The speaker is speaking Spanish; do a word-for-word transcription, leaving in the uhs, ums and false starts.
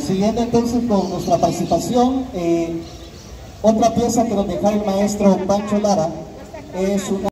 Siguiendo entonces con nuestra participación, eh, otra pieza que nos deja el maestro Pancho Lara es una